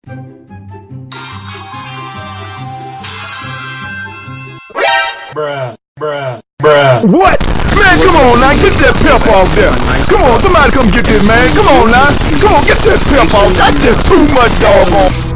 Bruh, bruh, bruh. What? Man, come on now, get that pep off there. Come on, somebody come get this, man. Come on now. Come on, get that pep off. That's just too much, doggone.